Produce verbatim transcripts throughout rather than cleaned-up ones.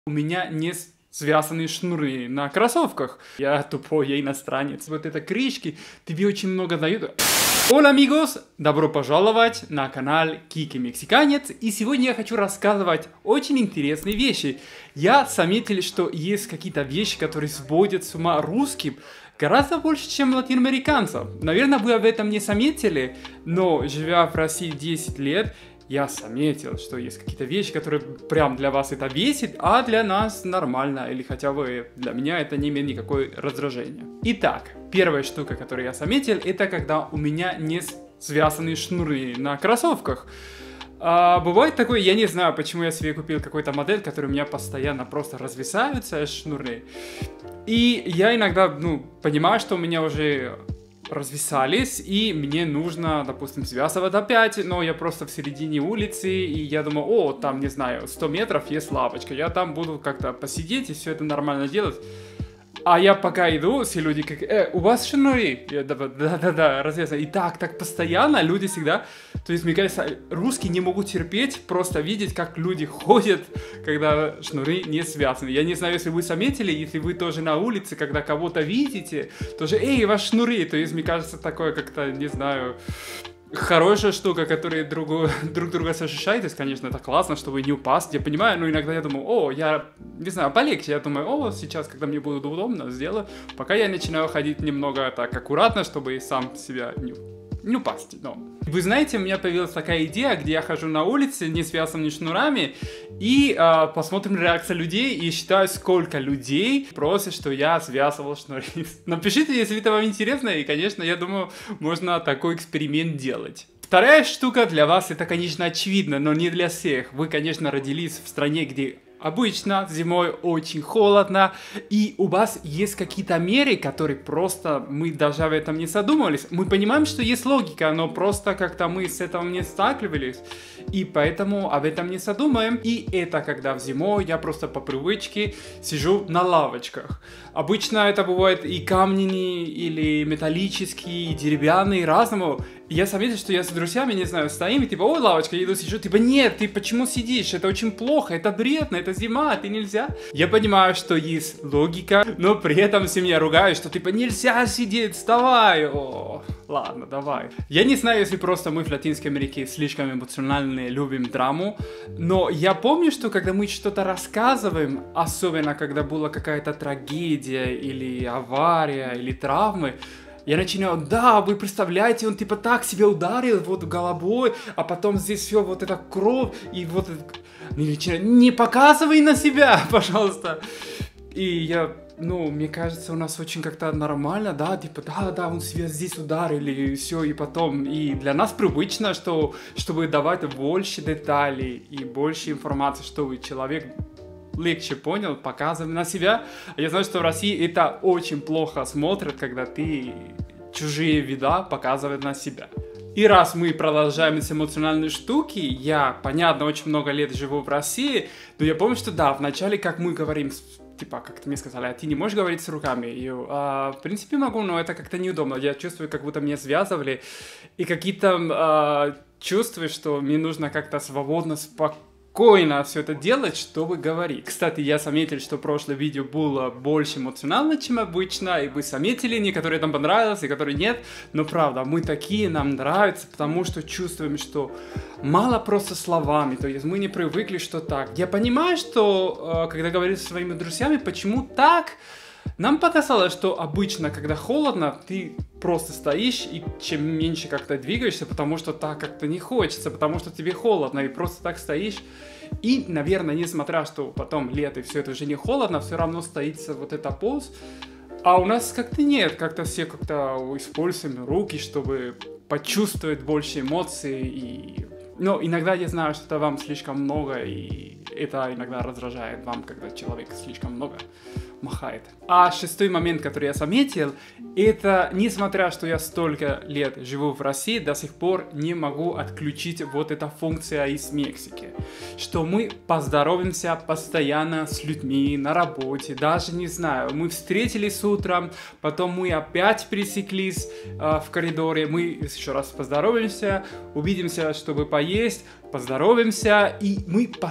У меня не связаны шнуры на кроссовках. Я тупой, я иностранец. Вот это крышки тебе очень много дают. Hola amigos! Добро пожаловать на канал Кики Мексиканец. И сегодня я хочу рассказывать очень интересные вещи. Я заметил, что есть какие-то вещи, которые сводят с ума русским гораздо больше, чем латиноамериканцев. Наверное, вы об этом не заметили, но живя в России десять лет, я заметил, что есть какие-то вещи, которые прям для вас это бесит, а для нас нормально, или хотя бы для меня это не имеет никакой раздражения. Итак, первая штука, которую я заметил, это когда у меня не связаны шнуры на кроссовках. А, бывает такое, я не знаю, почему я себе купил какую-то модель, которая у меня постоянно просто развисаются шнуры. И я иногда, ну, понимаю, что у меня уже развисались, и мне нужно, допустим, связывать опять, но я просто в середине улицы, и я думаю, о, там, не знаю, сто метров есть лавочка, я там буду как-то посидеть и все это нормально делать. А я пока иду, все люди как, э, у вас шнуры? Я, да-да-да, развязано. И так, так постоянно люди всегда, то есть, мне кажется, русские не могут терпеть, просто видеть, как люди ходят, когда шнуры не связаны. Я не знаю, если вы заметили, если вы тоже на улице, когда кого-то видите, тоже, эй, ваши шнуры, то есть, мне кажется, такое как-то, не знаю, хорошая штука, которая другу, друг друга защищает, конечно, это классно, чтобы не упасть, я понимаю, но иногда я думаю, о, я, не знаю, полегче, я думаю, о, сейчас, когда мне будет удобно, сделаю, пока я начинаю ходить немного так аккуратно, чтобы сам себя не, не упасть, но... Вы знаете, у меня появилась такая идея, где я хожу на улице, не связанными шнурами, и э, посмотрим реакцию людей, и считаю, сколько людей просят, что я связывал шнуры. Напишите, если это вам интересно, и, конечно, я думаю, можно такой эксперимент делать. Вторая штука для вас, это, конечно, очевидно, но не для всех. Вы, конечно, родились в стране, где обычно зимой очень холодно, и у вас есть какие-то меры, которые просто мы даже об этом не задумывались. Мы понимаем, что есть логика, но просто как-то мы с этого не сталкивались, и поэтому об этом не задумаем. И это когда в зимой я просто по привычке сижу на лавочках. Обычно это бывает и каменные, или металлические, и деревянные, разному. И я заметил, что я с друзьями, не знаю, стоим, и типа, ой, лавочка, я иду, сижу, типа, нет, ты почему сидишь? Это очень плохо, это вредно, это зима, ты нельзя. Я понимаю, что есть логика, но при этом все меня ругают, что типа, нельзя сидеть, вставай. О, ладно, давай. Я не знаю, если просто мы в Латинской Америке слишком эмоциональные, любим драму, но я помню, что когда мы что-то рассказываем, особенно когда была какая-то трагедия, или авария, или травмы, я начинаю, да, вы представляете, он типа так себя ударил вот головой, а потом здесь все вот эта кровь, и вот это... Не показывай на себя, пожалуйста. И я, ну, мне кажется, у нас очень как-то нормально, да, типа, да-да, он себя здесь ударил, и все, и потом, и для нас привычно, что, чтобы давать больше деталей и больше информации, чтобы человек легче понял, показывай на себя. Я знаю, что в России это очень плохо смотрят, когда ты чужие вида показывают на себя. И раз мы продолжаем эти эмоциональные штуки, я, понятно, очень много лет живу в России, но я помню, что да, вначале, как мы говорим, типа, как-то мне сказали, а ты не можешь говорить с руками? И, а, в принципе, могу, но это как-то неудобно. Я чувствую, как будто меня связывали, и какие-то а, чувствую, что мне нужно как-то свободно, спокойно, спокойно все это делать, чтобы говорить. Кстати, я заметил, что прошлое видео было больше эмоционально, чем обычно, и вы заметили, некоторые там понравилось, и которые нет, но правда, мы такие, нам нравится, потому что чувствуем, что мало просто словами, то есть мы не привыкли, что так. Я понимаю, что когда говорю со своими друзьями, почему так, нам показалось, что обычно, когда холодно, ты просто стоишь, и чем меньше как-то двигаешься, потому что так как-то не хочется, потому что тебе холодно, и просто так стоишь. И, наверное, несмотря, что потом лето, и все это уже не холодно, все равно стоится вот эта поз. А у нас как-то нет, как-то все как-то используем руки, чтобы почувствовать больше эмоций. И... Но иногда я знаю, что это вам слишком много, и это иногда раздражает вам, когда человек слишком много махает. А шестой момент, который я заметил, это, несмотря, что я столько лет живу в России, до сих пор не могу отключить вот эта функция из Мексики. Что мы поздороваемся постоянно с людьми на работе, даже не знаю, мы встретились утром, потом мы опять пересеклись э, в коридоре, мы еще раз поздороваемся, увидимся, чтобы поесть, поздороваемся, и мы постоянно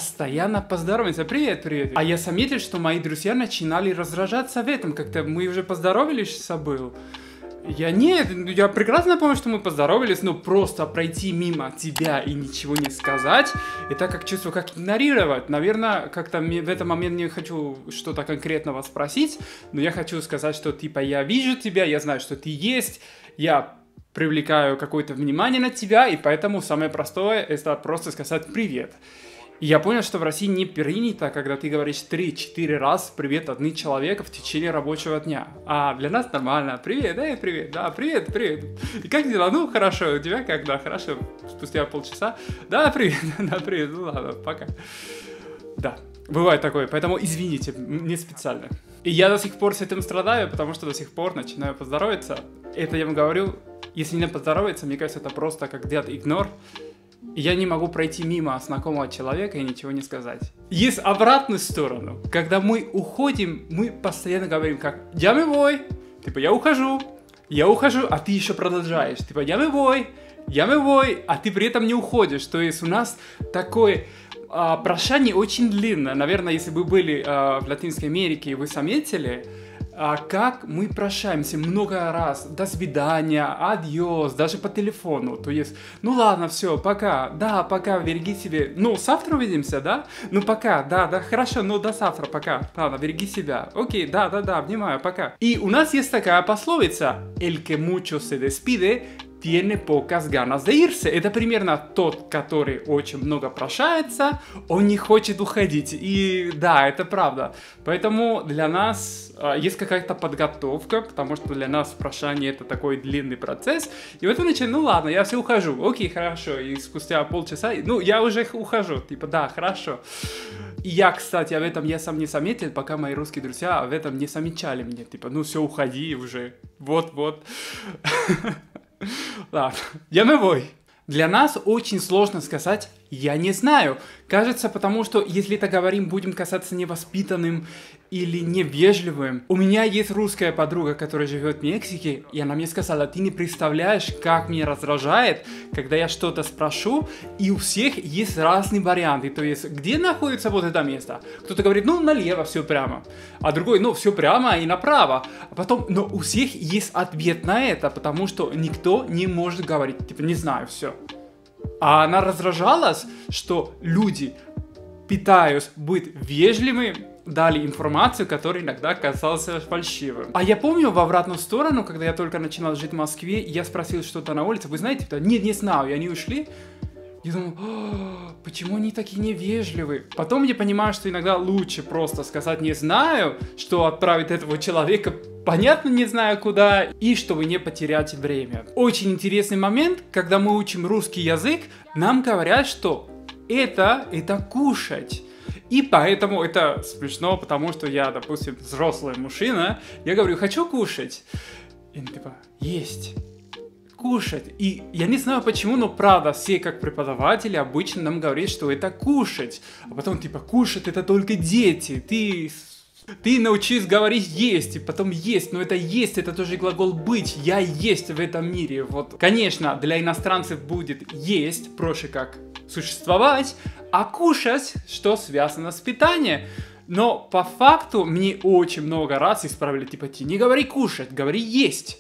постоянно поздороваемся. Привет, привет. А я заметил, что мои друзья начинали раздражаться в этом. Как-то мы уже поздоровались, забыл. Я нет, я прекрасно помню, что мы поздоровались, но просто пройти мимо тебя и ничего не сказать, это как чувство, как игнорировать. Наверное, как-то в этот момент не хочу что-то конкретного спросить, но я хочу сказать, что типа я вижу тебя, я знаю, что ты есть, я привлекаю какое-то внимание на тебя, и поэтому самое простое это просто сказать привет. И я понял, что в России не принято, когда ты говоришь три-четыре раз привет одному человеку в течение рабочего дня. А для нас нормально. Привет, эй, привет, да, привет, привет. И как дела? Ну, хорошо, у тебя как? Да, хорошо. Спустя полчаса. Да, привет, да, привет, ну ладно, пока. Да, бывает такое, поэтому извините, не специально. И я до сих пор с этим страдаю, потому что до сих пор начинаю поздороваться. Это я вам говорю, если не поздороваться, мне кажется, это просто как делать игнор. И я не могу пройти мимо знакомого человека и ничего не сказать. Есть обратную сторону. Когда мы уходим, мы постоянно говорим как «Я мой», типа «Я ухожу», «Я ухожу», а ты еще продолжаешь. Типа «Я мой», «Я мой», а ты при этом не уходишь. То есть у нас такое а, прощание очень длинное. Наверное, если бы были а, в Латинской Америке и вы заметили, а как мы прощаемся много раз, до свидания, адьос, даже по телефону, то есть, ну ладно, все, пока, да, пока, береги себя, ну, завтра увидимся, да, ну, пока, да, да, хорошо, ну, до завтра, пока, ладно, береги себя, окей, да, да, да, обнимаю, пока. И у нас есть такая пословица, el que mucho se despide, tiene pocas ganas de irse. Это примерно тот, который очень много прощается, он не хочет уходить. И да, это правда. Поэтому для нас э, есть какая-то подготовка, потому что для нас прощание это такой длинный процесс. И вот вы начинаете, ну ладно, я все ухожу. Окей, хорошо. И спустя полчаса, ну я уже ухожу. Типа, да, хорошо. И я, кстати, об этом я сам не заметил, пока мои русские друзья об этом не замечали мне. Типа, ну все, уходи уже. Вот-вот. Ладно, я мой. Для нас очень сложно сказать «я не знаю». Кажется, потому что если это говорим, будем казаться невоспитанным или невежливым. У меня есть русская подруга, которая живет в Мексике, и она мне сказала, ты не представляешь, как меня раздражает, когда я что-то спрошу, и у всех есть разные варианты. То есть, где находится вот это место? Кто-то говорит, ну, налево, все прямо. А другой, ну, все прямо и направо. А потом, но у всех есть ответ на это, потому что никто не может говорить, типа, не знаю, все. А она раздражалась, что люди, пытаясь быть вежливыми, дали информацию, которая иногда казалась фальшивой. А я помню в обратную сторону, когда я только начинал жить в Москве, я спросил что-то на улице, вы знаете, нет, не знаю, и они ушли. Я думаю, почему они такие невежливые? Потом я понимаю, что иногда лучше просто сказать «не знаю», что отправить этого человека, понятно, не знаю куда, и чтобы не потерять время. Очень интересный момент, когда мы учим русский язык, нам говорят, что это, это кушать. И поэтому это смешно, потому что я, допустим, взрослый мужчина, я говорю, хочу кушать. И он типа, есть. Кушать. И я не знаю почему, но правда, все как преподаватели обычно нам говорят, что это кушать. А потом типа, кушать это только дети. Ты... Ты научись говорить есть, и потом есть, но это есть, это тоже глагол быть, я есть в этом мире. Вот, конечно, для иностранцев будет есть, проще как существовать, а кушать, что связано с питанием. Но по факту мне очень много раз исправили, типа, ты не говори кушать, говори есть.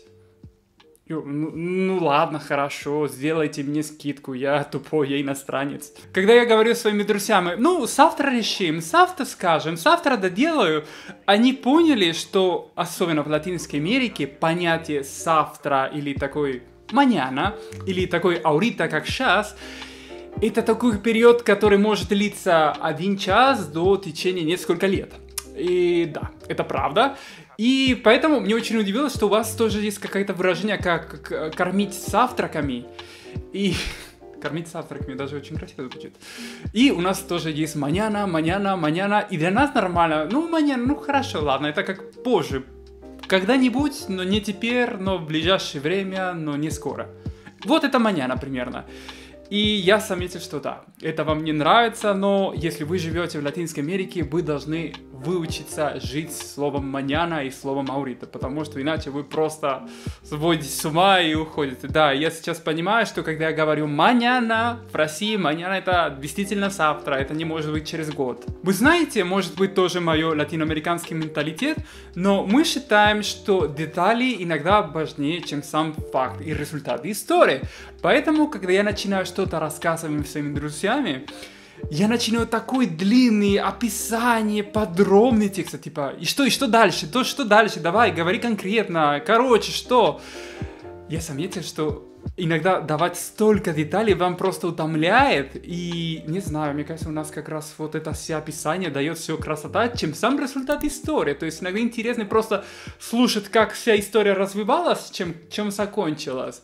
Ну, ну ладно, хорошо, сделайте мне скидку, я тупой, я иностранец. Когда я говорю своими друзьями, ну, завтра решим, завтра скажем, завтра доделаю, они поняли, что, особенно в Латинской Америке, понятие завтра или такой mañana, или такой ahorita, как сейчас, это такой период, который может длиться один час до течения нескольких лет. И да, это правда. И поэтому мне очень удивилось, что у вас тоже есть какое-то выражение, как кормить завтраками. И кормить завтраками даже очень красиво звучит. И у нас тоже есть mañana, mañana, mañana. И для нас нормально. Ну, mañana, ну хорошо, ладно, это как позже. Когда-нибудь, но не теперь, но в ближайшее время, но не скоро. Вот это mañana примерно. И я заметил, что да, это вам не нравится, но если вы живете в Латинской Америке, вы должны выучиться жить с словом маньяна и словом аурита, потому что иначе вы просто сводитесь с ума и уходите. Да, я сейчас понимаю, что когда я говорю маньяна, в России маньяна это действительно завтра, это не может быть через год. Вы знаете, может быть тоже мой латиноамериканский менталитет, но мы считаем, что детали иногда важнее, чем сам факт и результат истории. Поэтому, когда я начинаю что-то рассказывать своими друзьями, я начинаю такой длинный описание, подробный текст, типа, и что, и что дальше, то, что дальше, давай, говори конкретно, короче, что? Я заметил, что иногда давать столько деталей вам просто утомляет, и, не знаю, мне кажется, у нас как раз вот это все описание дает все красота, чем сам результат истории, то есть иногда интересно просто слушать, как вся история развивалась, чем, чем закончилась.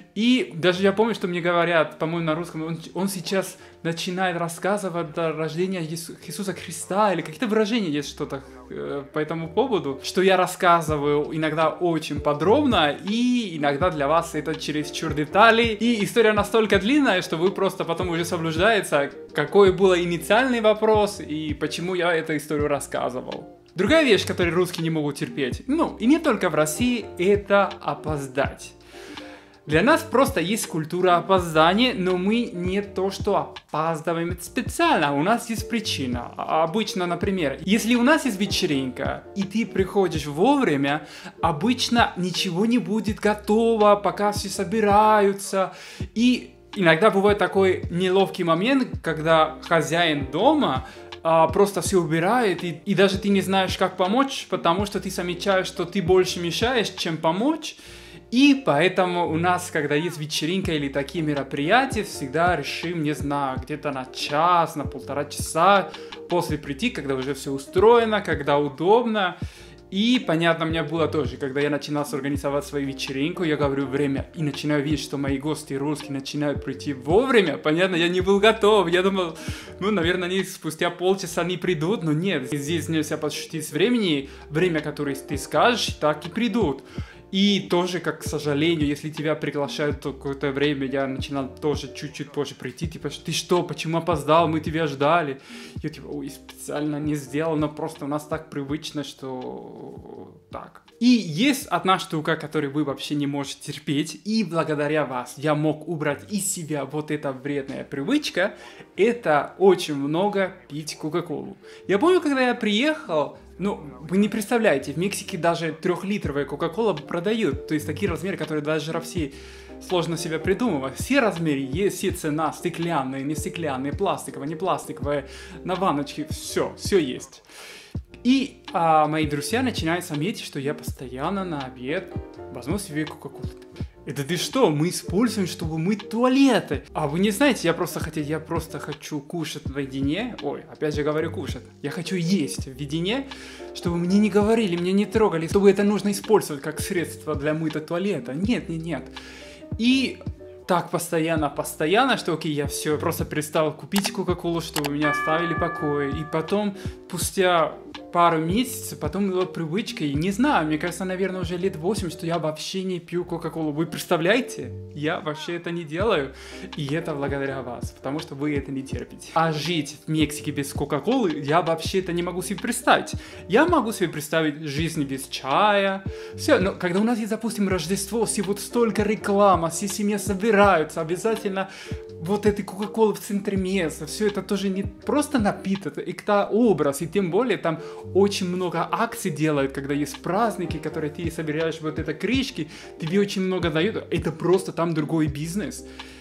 И даже я помню, что мне говорят, по-моему, на русском, он, он сейчас начинает рассказывать о рождении Иисуса Христа, или какие-то выражения есть что-то э, по этому поводу, что я рассказываю иногда очень подробно, и иногда для вас это чересчур детали, и история настолько длинная, что вы просто потом уже соблюдаете, какой был инициальный вопрос, и почему я эту историю рассказывал. Другая вещь, которую русские не могут терпеть, ну, и не только в России, это опоздать. Для нас просто есть культура опоздания, но мы не то, что опаздываем специально, у нас есть причина. Обычно, например, если у нас есть вечеринка, и ты приходишь вовремя, обычно ничего не будет готово, пока все собираются. И иногда бывает такой неловкий момент, когда хозяин дома а, просто все убирает, и, и даже ты не знаешь, как помочь, потому что ты замечаешь, что ты больше мешаешь, чем помочь. И поэтому у нас, когда есть вечеринка или такие мероприятия, всегда решим, не знаю, где-то на час, на полтора часа после прийти, когда уже все устроено, когда удобно. И понятно, у меня было тоже, когда я начинал организовать свою вечеринку, я говорю время, и начинаю видеть, что мои гости русские начинают прийти вовремя. Понятно, я не был готов, я думал, ну, наверное, они спустя полчаса не придут, но нет, здесь нельзя пошутить с времени, время, которое ты скажешь, так и придут. И тоже, как, к сожалению, если тебя приглашают в какое-то время, я начинал тоже чуть-чуть позже прийти, типа, ты что, почему опоздал, мы тебя ждали. Я типа, ой, специально не сделал, но просто у нас так привычно, что так. И есть одна штука, которую вы вообще не можете терпеть, и благодаря вас я мог убрать из себя вот эта вредная привычка, это очень много пить Кока-Колу. Я помню, когда я приехал, ну, вы не представляете, в Мексике даже трехлитровая Кока-Кола продают, то есть такие размеры, которые даже в России сложно себе придумывать. Все размеры есть, все цена, стеклянные, не стеклянные, пластиковые, не пластиковые, на ванночке, все, все есть. И а, мои друзья начинают заметить, что я постоянно на обед возьму себе Кока-Колу. Это ты что? Мы используем, чтобы мыть туалеты. А вы не знаете, я просто хотел, я просто хочу кушать наедине. Ой, опять же говорю кушать. Я хочу есть в видине, чтобы мне не говорили, мне не трогали, чтобы это нужно использовать как средство для мыта туалета. Нет, нет, нет. И так постоянно, постоянно, что окей, я все, просто перестал купить Кока-Колу, чтобы меня оставили в покое. И потом, спустя пару месяцев, потом была привычка, и не знаю, мне кажется, наверное, уже лет восемь, что я вообще не пью Кока-Колу. Вы представляете? Я вообще это не делаю, и это благодаря вас, потому что вы это не терпите. А жить в Мексике без Кока-Колы я вообще это не могу себе представить. Я могу себе представить жизнь без чая, все, но когда у нас есть, допустим, Рождество, все вот столько рекламы, все семьи собираются, обязательно вот этой Кока-Колы в центре места, все это тоже не просто напиток, это образ, и тем более там очень много акций делают, когда есть праздники, которые ты собираешь вот это крышки, тебе очень много дают, это просто там другой бизнес.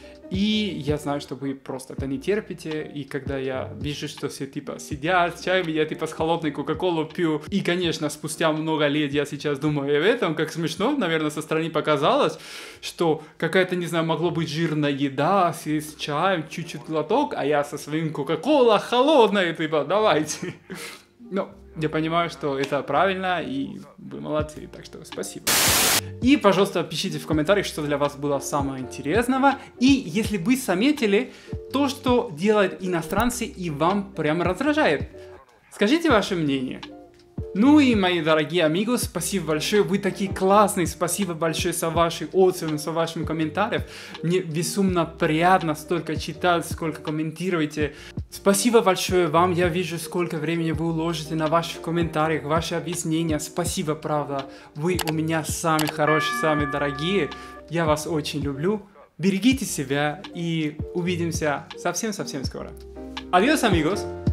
И я знаю, что вы просто это не терпите, и когда я вижу, что все типа сидят с чаем, я типа с холодной Кока-Колу пью, и, конечно, спустя много лет я сейчас думаю об этом, как смешно, наверное, со стороны показалось, что какая-то, не знаю, могло быть жирная еда с чаем, чуть-чуть глоток, а я со своим Кока-Кола холодной, типа, давайте. Ну, я понимаю, что это правильно, и вы молодцы, так что спасибо. И, пожалуйста, пишите в комментариях, что для вас было самого интересного. И если вы заметили то, что делают иностранцы и вам прямо раздражает, скажите ваше мнение. Ну и, мои дорогие амигос, спасибо большое, вы такие классные, спасибо большое за ваши отзывы, за вашими комментариями. Мне безумно приятно столько читать, сколько комментируете. Спасибо большое вам, я вижу, сколько времени вы уложите на ваших комментариях, ваши объяснения. Спасибо, правда, вы у меня самые хорошие, самые дорогие. Я вас очень люблю. Берегите себя и увидимся совсем-совсем скоро. Adiós, amigos!